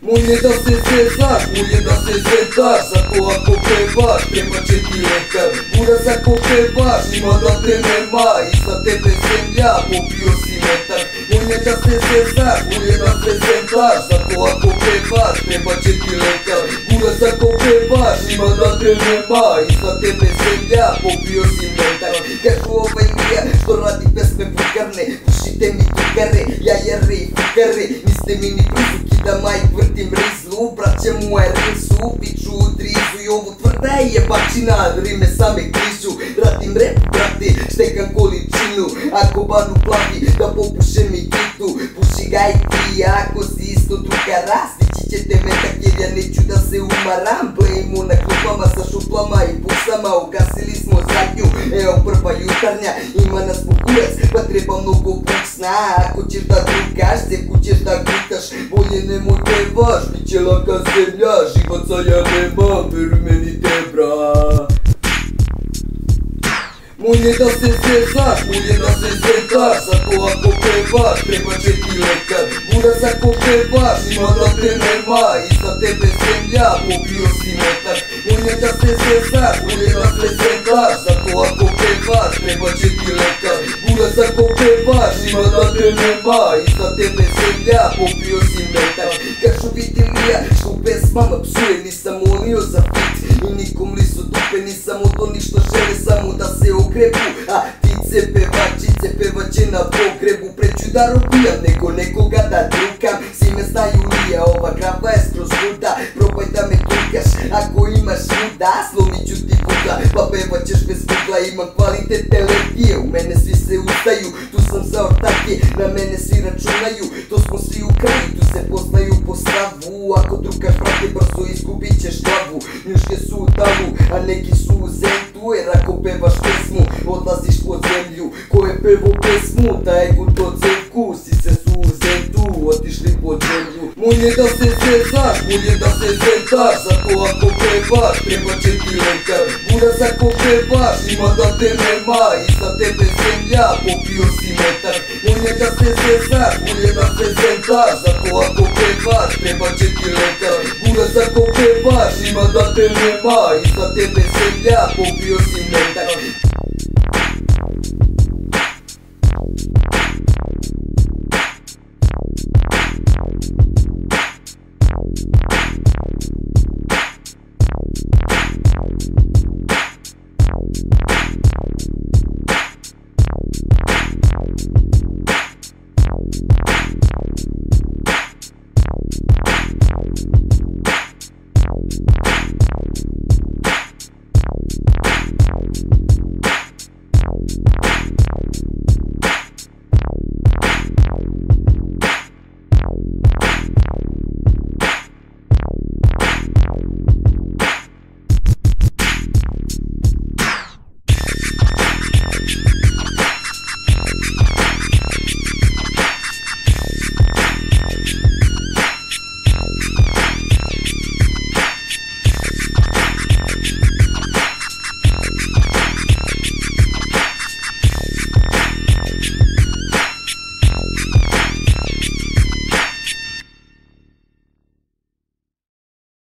Moj je da se zezaš, moj je da se zezaš. Zato ako pevaš, treba će ti lekar. Buraz ako pevaš, ima da te nema. I za tebe zemlja, popio si metar. Moj je da se zezaš, moj je da se zezaš. Zato ako pevaš, treba će ti lekar. Buraz ako pevaš, ima da te nema. I za tebe zemlja, popio si metar. Kažu ovaj nije, što radi pesme vulgarne. Pušite mi tukare, jajare i fukare. Niste mi ni blizu, kida majk vrtim rizlu. Braće moje rinsu, piču u drizu. I ovu tvrda je jebačina, rime same križu. Radim rap, brate, štekam količinu. Ako banu plavi, da popušem i kitu. Puši ga i ti, ako si isto drugara. Stići ćete me tak jer ja neću da se umaram. Blejmo na klupama sa šuplama i pusama. Ugasili smo zadnju, evo prva jutarnja. Ima nas po kurac, pa treba mnogo buksna. Ako ćeš da drugaš, zeku ćeš da gritaš. Bolje nemoj pevaš, bit će laka zemlja. Živaca ja nemam, veruj meni te bra. Moj je da se zezaš, moj je da se zezaš. Zato ako pevaš, treba će ti lekar. Buraz ako pevaš, ima da te nema. I za tebe zemlja, popio si metar. Moj je da se zezaš, moj je da se zezaš. Zato ako pevaš, treba će ti lekar. Buraz ako pevaš, ima da te nema. I za tebe zemlja, popio si metar. Kažu vidim li ja, što pesmama psuje. Nisam onio za fit i nikom lisu dupe. Nisam od onih što žele samo da se okrepu. A tice pevačice pevaće na pogrebu. Preću da robijam nego nekoga da drukam. Svi me znaju nije, ova grava je skroz luda. Probaj da me tukaš, ako imaš nuda slomit ću ti buda, pa pevaćeš bez bugla. Imam kvalitet energije, u mene svi se ustaju. Tu sam za ortake, na mene svi računaju. To smo svi u kraju, tu se poznaju po stavu. Ako drugaš brate brzo izgubit ćeš glavu. Njuške su u davu, a neki su u zentu. Jer ako pevaš pesmu, odlaziš pod zemlju. Ko je pevo pesmu, daj gu to cevku. Si se su u zentu, otišli pod zemlju. Moj je da se zezaš, moj je da se zezaš. Zato ako pevaš, treba će ti lekar. Buraz ako pevaš, ima da te nema. I za tebe zemlja, popio si metar. Moj je da se zezaš, moj je da se zezaš. Zato ako pevaš, treba će ti lekar. Buraz ako pevaš, ima da te nema. I za tebe zemlja, popio si metar.